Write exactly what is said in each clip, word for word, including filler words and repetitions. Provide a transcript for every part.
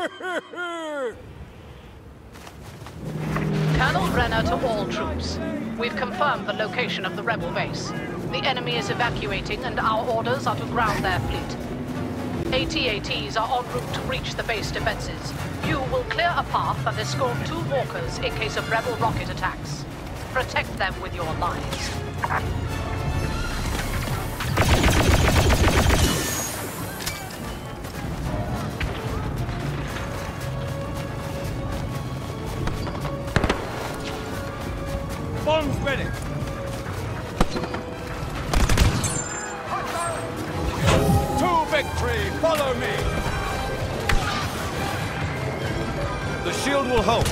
Colonel Renner to all troops. We've confirmed the location of the rebel base. The enemy is evacuating and our orders are to ground their fleet. A T A Ts are en route to reach the base defenses. You will clear a path and escort two walkers in case of rebel rocket attacks. Protect them with your lives. Bombs ready! To victory! Follow me! The shield will hold.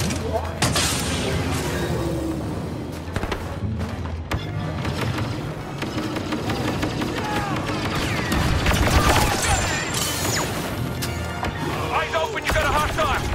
Eyes open, you got a hostile!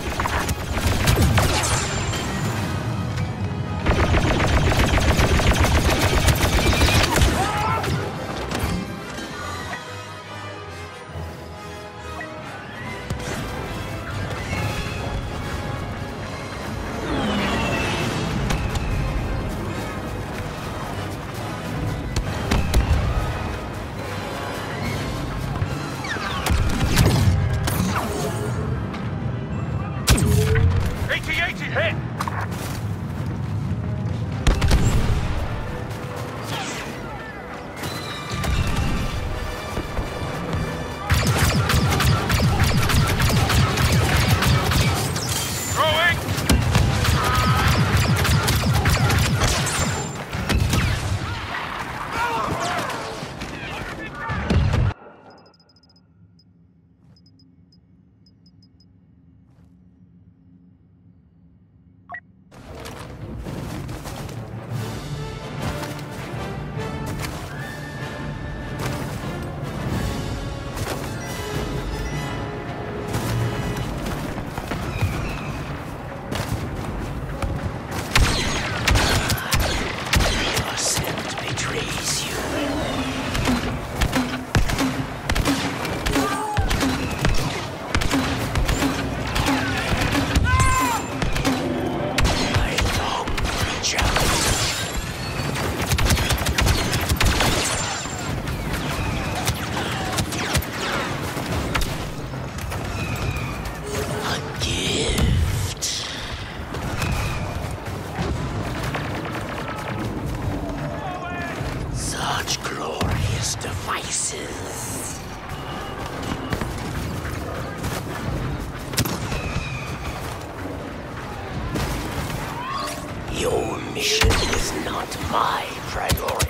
Your mission is not my priority.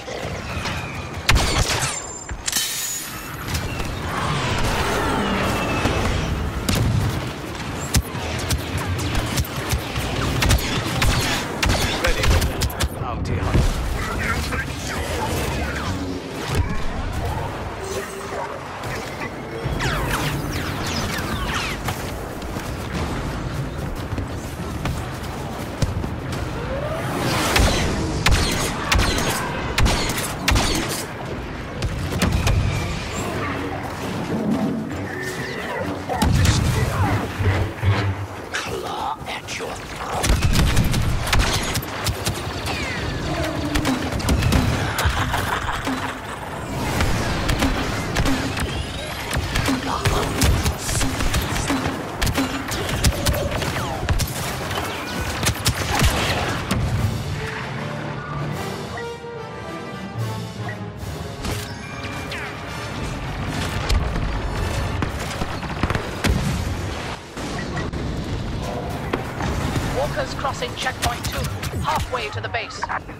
Walkers crossing checkpoint two, halfway to the base.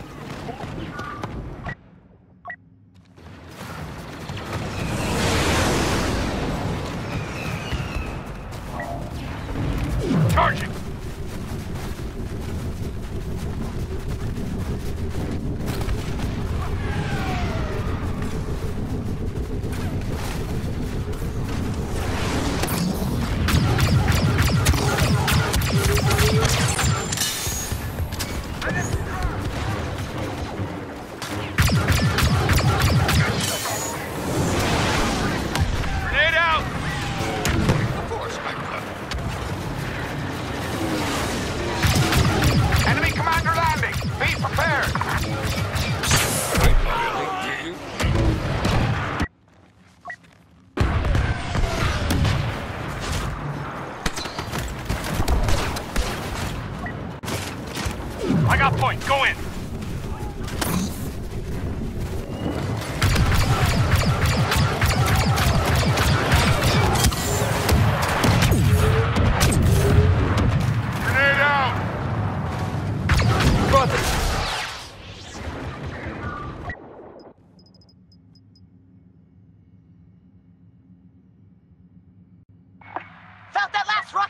Charging!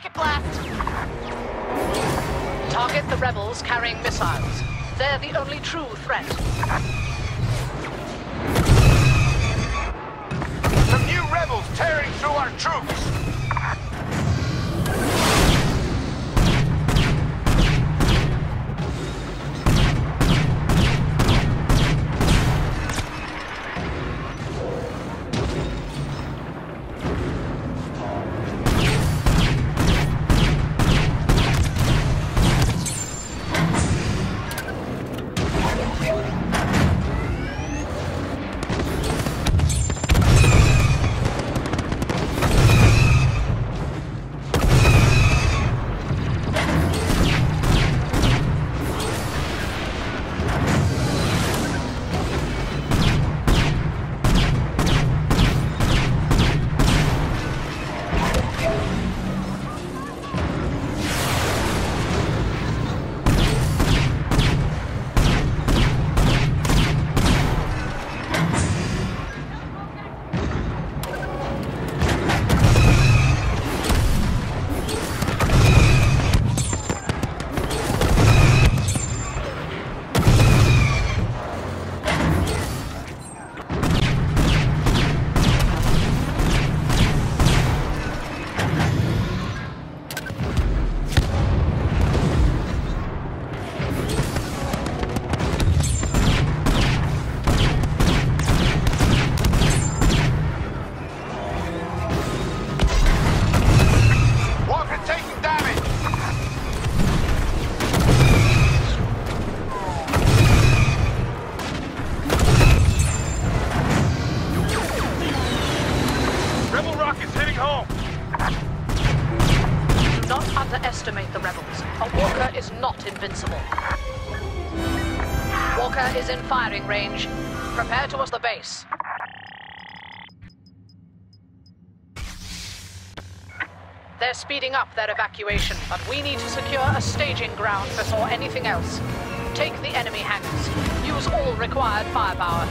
Rocket blast! Target the rebels carrying missiles. They're the only true threat. Some new rebels tearing through our troops! Underestimate the rebels. A walker is not invincible. Walker is in firing range. Prepare towards the base. They're speeding up their evacuation, but we need to secure a staging ground before anything else. Take the enemy hangars. Use all required firepower.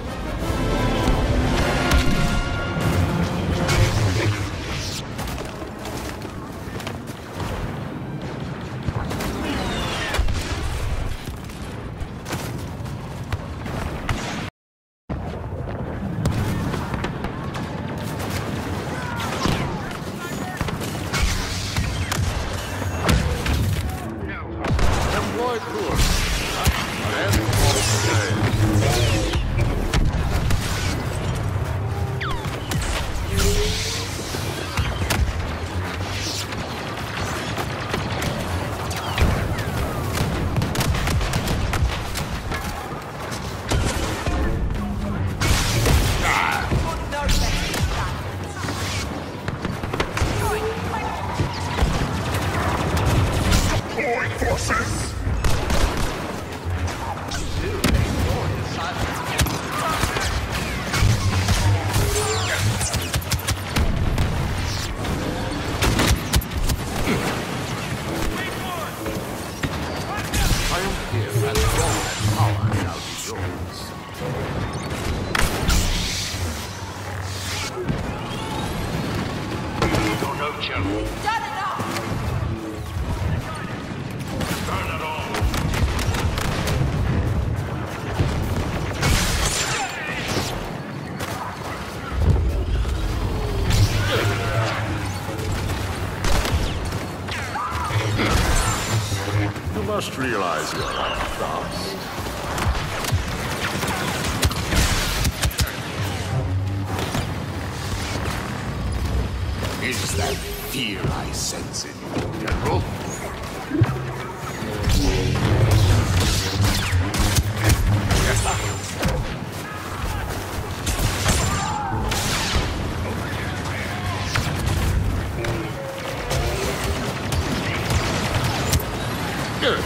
You must realize you're not fast. Is that fear I sense in you, General? Good.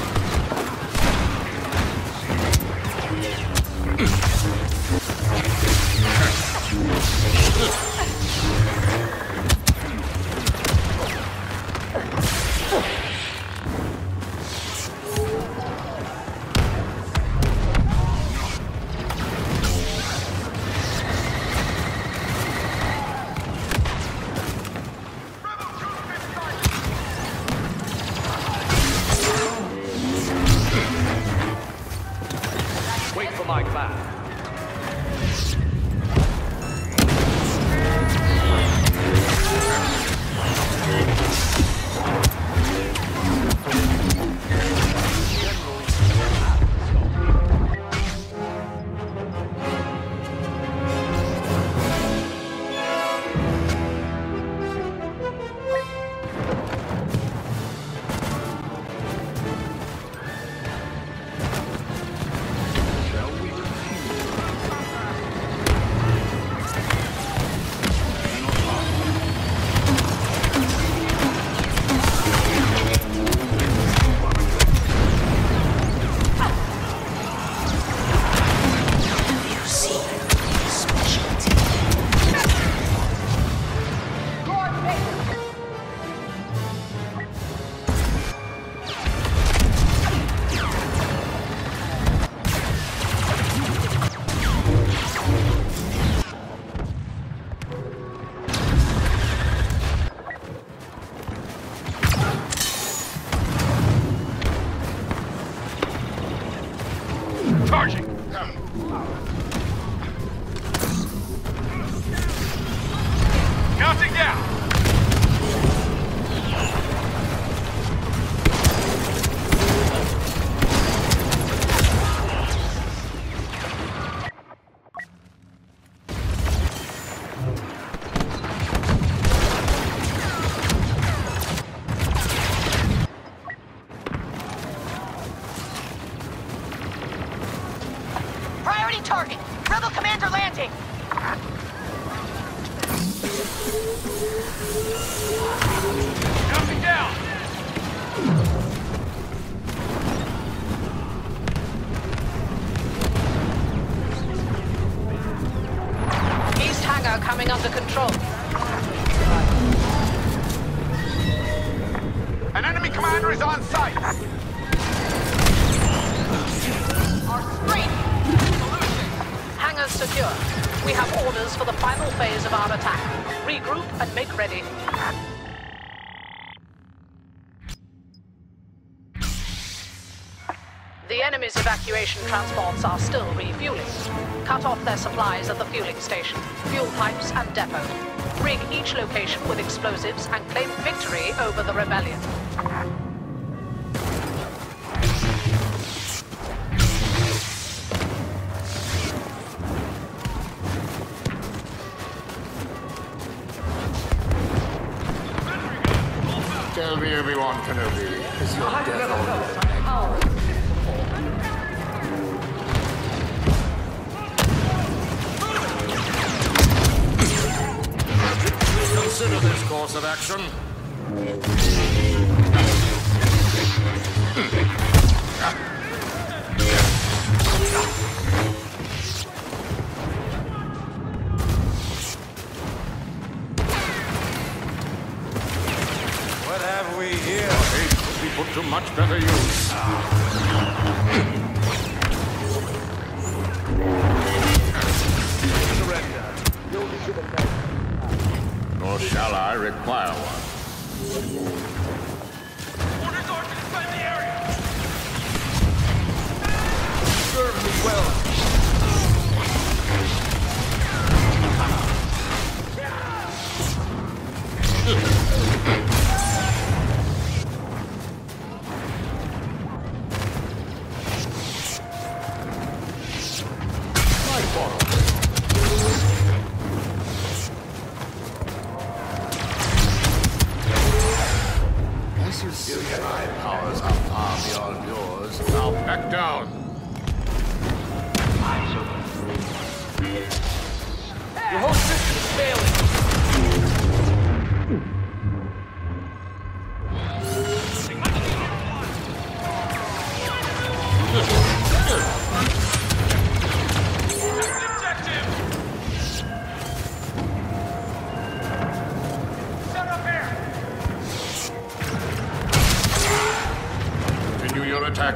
Jumping down! East hangar coming under control. An enemy commander is on site! Hangars secure. We have orders for the final phase of our attack. Regroup and make ready. The enemy's evacuation transports are still refueling. Cut off their supplies at the fueling station, fuel pipes and depot. Rig each location with explosives and claim victory over the rebellion. Tell me, Obi-Wan Kenobi, is your death on? Consider this course of action. What have we here? Hate could be put to much better use. Nor shall I require one. Orders are to defend the area! Serve me well. As you see, my powers are far beyond yours. Now back down. Your whole system's failing. Continue your attack.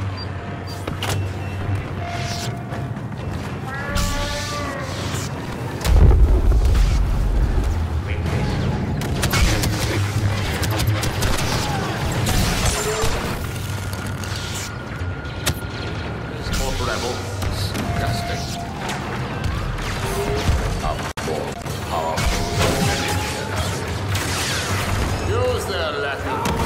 This rebel is disgusting. A more powerful than any Jedi. Use their Latin.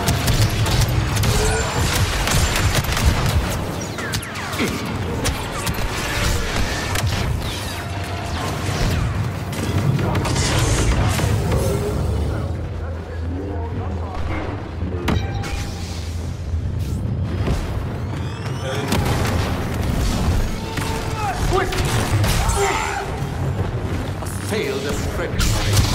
A failed apprentice.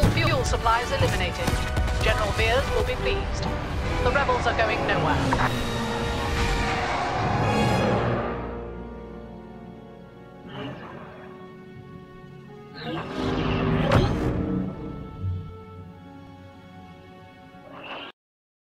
Supplies eliminated. General Veers will be pleased. The rebels are going nowhere.